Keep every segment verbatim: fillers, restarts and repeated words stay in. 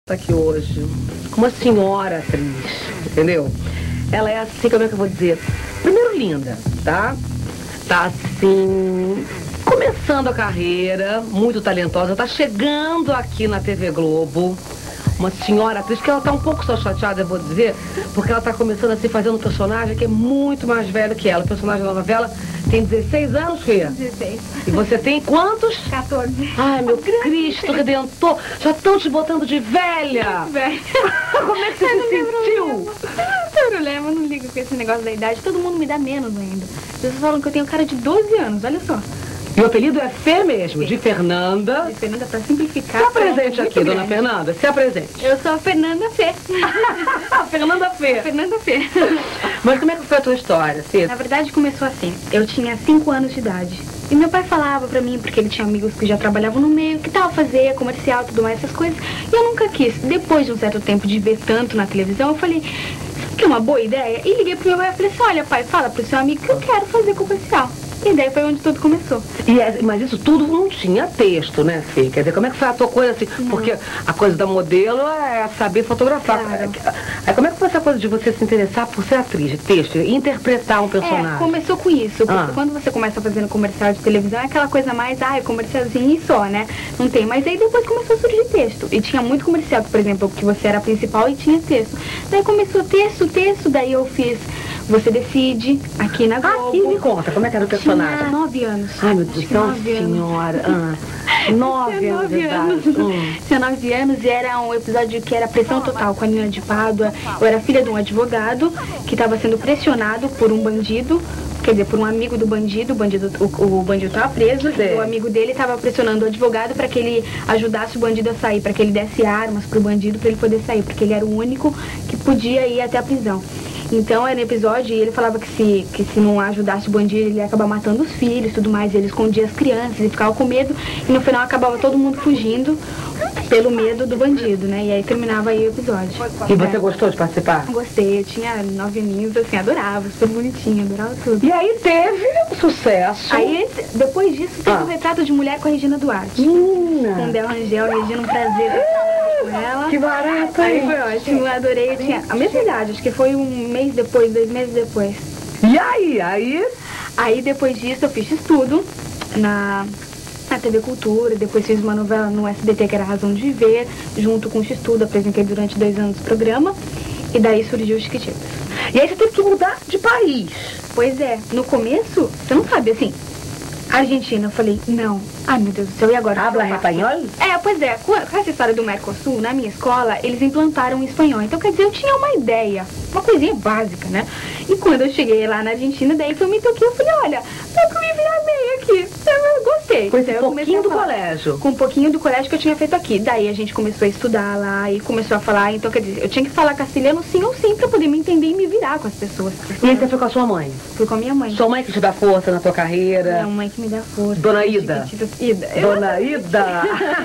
Tá aqui hoje com uma senhora atriz, entendeu? Ela é assim, como é que eu vou dizer? Primeiro linda, tá? Tá assim, começando a carreira, muito talentosa, tá chegando aqui na T V Globo. Uma senhora atriz que ela tá um pouco só chateada, eu vou dizer, porque ela tá começando assim, fazendo um personagem que é muito mais velho que ela. O personagem da novela tem dezesseis anos, Fê? dezesseis. E você tem quantos? quatorze. Ai, meu Cristo Redentor, já estão te botando de velha. Velha. Como é que você se sentiu? Não tem problema, eu não ligo com esse negócio da idade. Todo mundo me dá menos ainda. As pessoas falam que eu tenho cara de doze anos, olha só. E o apelido é Fê mesmo, Fê. De Fernanda. De Fernanda, pra simplificar. Se apresente aqui, grande. dona Fernanda, se apresente. Eu sou a Fernanda Fê. Fernanda Fê. Fernanda Fê. Mas como é que foi a tua história, Fê? Na verdade, começou assim. Eu tinha cinco anos de idade. E meu pai falava pra mim, porque ele tinha amigos que já trabalhavam no meio, que tal fazer, comercial, tudo mais, essas coisas. E eu nunca quis. Depois de um certo tempo de ver tanto na televisão, eu falei, sabe que é uma boa ideia? E liguei pro meu pai e falei assim, olha pai, fala pro seu amigo que eu quero fazer comercial. E daí foi onde tudo começou. E é, mas isso tudo não tinha texto, né, Fê? Quer dizer, como é que foi a tua coisa assim? Não. Porque a coisa da modelo é saber fotografar. Claro. Aí como é que foi essa coisa de você se interessar por ser atriz de texto, interpretar um personagem? É, começou com isso, porque ah. quando você começa fazendo comercial de televisão, é aquela coisa mais, ah, é comercialzinho e só, né? Não tem, mas aí depois começou a surgir texto. E tinha muito comercial, por exemplo, que você era a principal e tinha texto. Daí começou texto, texto, daí eu fiz Você Decide, aqui na Globo. Ah, e me conta, como é que era o personagem? Tinha nove anos. Ai, meu Deus, então, senhora. Ah, nove anos de idade. Hum. Tinha nove anos e era um episódio que era Pressão Total com a Nina de Pádua. Eu era filha de um advogado que estava sendo pressionado por um bandido. Quer dizer, por um amigo do bandido, o bandido o, o bandido estava preso, e o amigo dele estava pressionando o advogado para que ele ajudasse o bandido a sair, para que ele desse armas para o bandido para ele poder sair, porque ele era o único que podia ir até a prisão. Então, era no episódio, e ele falava que se, que se não ajudasse o bandido, ele ia acabar matando os filhos e tudo mais, e ele escondia as crianças e ficava com medo, e no final acabava todo mundo fugindo pelo medo do bandido, né? E aí terminava aí o episódio. E você é. gostou de participar? Gostei, eu tinha nove aninhos, assim, adorava, super bonitinha, adorava tudo. E aí teve sucesso. Aí, depois disso, teve o ah. um Retrato de Mulher com a Regina Duarte. Menina! Com Del Rangel, Regina, um prazer estar com ela. Que barato, aí foi ótimo, eu adorei. Eu tinha a mesma idade, acho que foi um mês depois, dois meses depois. E aí? Aí? Aí, depois disso, eu fiz estudo na... na T V Cultura, depois fiz uma novela no S B T que era Razão de Viver, junto com o X-Tudo, apresentei durante dois anos o programa, e daí surgiu o Chiquititas. E aí você teve que mudar de país. Pois é, no começo, você não sabe, assim, Argentina, eu falei, não, ai meu Deus do céu, e agora? Habla espanhol? É, pois é, com essa história do Mercosul, na minha escola, eles implantaram o espanhol, então quer dizer, eu tinha uma ideia, uma coisinha básica, né? E quando eu cheguei lá na Argentina, daí que eu me toquei, eu falei, olha, dá pra me virar bem aqui, eu gostei. Com esse então, pouquinho do colégio. Com um pouquinho do colégio que eu tinha feito aqui, daí a gente começou a estudar lá e começou a falar, então quer dizer, eu tinha que falar castelhano sim ou sim pra poder me entender e me virar com as pessoas. E aí você foi com a sua mãe? Fui com a minha mãe. Sua mãe que te dá força na tua carreira? Minha mãe que me dá força. Dona Ida? Ida. Dona Ida!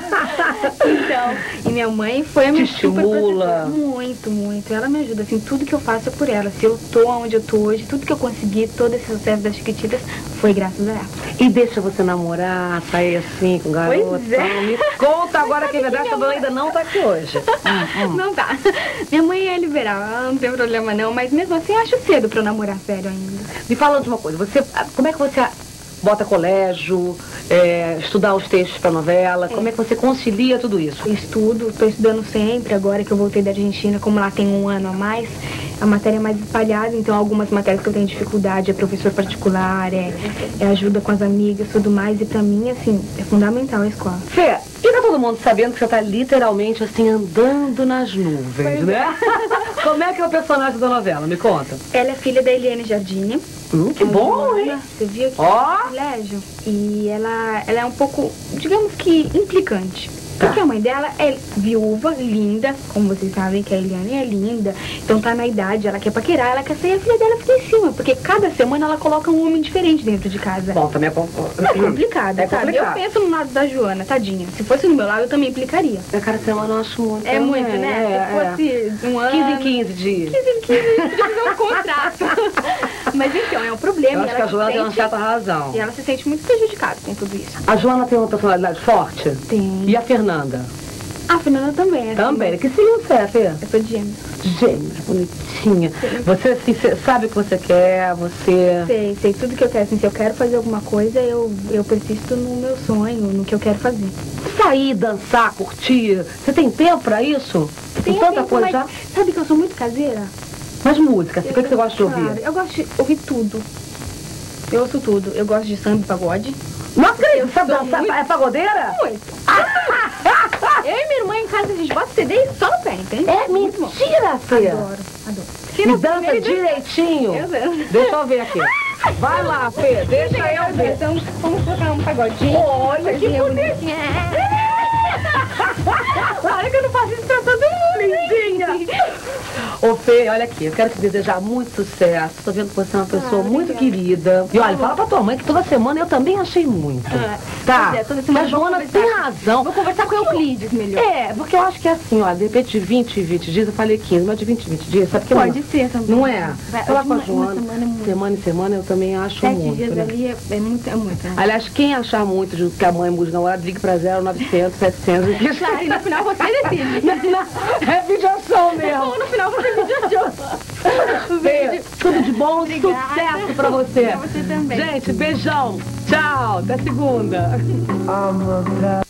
Então, e minha mãe foi a minha te super estimula. Muito, muito. Ela me ajuda, assim, tudo que eu faço é por ela. Se eu tô onde eu tô hoje, tudo que eu consegui, todo esse sucesso das Chiquititas, foi graças a ela. E deixa você namorar, sair assim com garota? Pois é. Me conta agora que é verdade que a Dona Ida não tá aqui hoje. hum, hum. Não tá. Minha mãe é liberal, ela não tem problema não, mas mesmo assim eu acho cedo pra eu namorar sério ainda. Me fala de uma coisa, você, como é que você bota colégio, é, estudar os textos pra novela, é. como é que você concilia tudo isso? Eu estudo, tô estudando sempre, agora que eu voltei da Argentina, como lá tem um ano a mais, a matéria é mais espalhada, então algumas matérias que eu tenho dificuldade é professor particular, é, é ajuda com as amigas, tudo mais, e pra mim, assim, é fundamental a escola. Fê, e tá todo mundo sabendo que você tá literalmente, assim, andando nas nuvens, pois né? É. Como é que é o personagem da novela? Me conta. Ela é filha da Eliane Jardine. Hum, que bom, hein? Você viu que ó, é um colégio. E ela, ela é um pouco, digamos que, implicante. Porque a mãe dela é viúva, linda, como vocês sabem que a Eliane é linda, então tá na idade, ela quer paquerar, ela quer sair, a filha dela fica em cima, porque cada semana ela coloca um homem diferente dentro de casa. Bom, também é, com... é complicado, é sabe? complicado. Eu penso no lado da Joana, tadinha. Se fosse no meu lado, eu também implicaria. A cada semana eu acho muito. É também. muito, né? É, Se fosse é. um ano... quinze em quinze dias. quinze em quinze, a gente podia fazer um contrato. Mas então, é um problema. Eu acho que a Joana tem uma certa razão. E ela se sente muito prejudicada com tudo isso. A Joana tem uma personalidade forte? Tem. E a Fernanda? A Fernanda também. Também. Que signo você é, Fê? Eu sou de Gêmeos. Gêmeos, bonitinha. Sim. Você assim, cê sabe o que você quer, você... Sei, sei tudo que eu quero. Assim, se eu quero fazer alguma coisa, eu, eu persisto no meu sonho, no que eu quero fazer. Sair, dançar, curtir. Você tem tempo pra isso? Tem tanta tempo, coisa mas já? sabe que eu sou muito caseira? Mas música, assim, o que, que você gosta de ouvir? Claro, eu gosto de ouvir tudo. Eu ouço tudo. Eu gosto de samba e pagode. Não acredito, Eu sabe sou dançar? muito- É pagodeira? Muito. Eu e minha irmã em casa, a gente bota C D e só no pé, entende? É Muito bom. mentira, Fê. Adoro, adoro. E dança direitinho. Eu danço. Deixa eu ver aqui. Vai lá, Fê, deixa eu ver. Então, vamos tocar um pagodinho. Olha que Coisinha bonitinha. Olha que eu não faço isso pra todo mundo. Lindinha. Ô, Fê, olha aqui, eu quero te desejar muito sucesso. Tô vendo que você é uma pessoa Ah, muito obrigada. querida. E olha, fala pra tua mãe que toda semana eu também achei muito. Ah, Tá? pois é, toda Que semana a eu vou Joana conversar tem com- razão. Vou conversar com o Euclides melhor. É, porque eu acho que é assim, ó, de repente de vinte em vinte dias, eu falei quinze, mas de vinte em vinte dias, sabe que Pode não, ser também. não é? Vai, Falar com a uma- uma Joana, semana é muito. semana em semana eu também acho Sete muito, dias né? ali é, é muito, é muito. Né? Aliás, quem achar muito de que a mãe muda de namorado, ligue pra zero novecentos, setecentos. Claro, e no final você decide. É videoação mesmo. Ou no final você me deixou. Fê, tudo de bom, Obrigada. sucesso pra você. Pra você também. Gente, beijão. Tchau, até segunda.